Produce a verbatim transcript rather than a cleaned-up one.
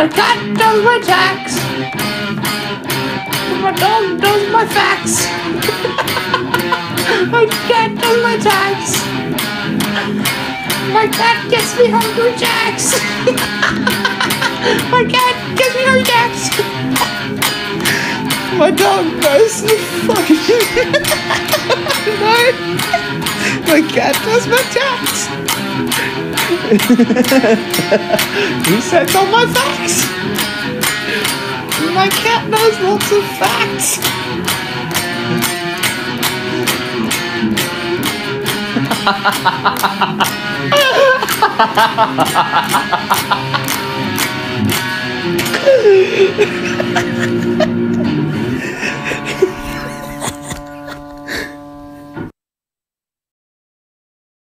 My cat does my tax. My dog does my facts. My cat does my tax. My cat gets me Hungry Jacks. My cat gets me Hungry Jacks. My dog does the fucking no. My cat does my tax. He sets all my facts. My cat knows lots of facts. Ha ha ha ha ha!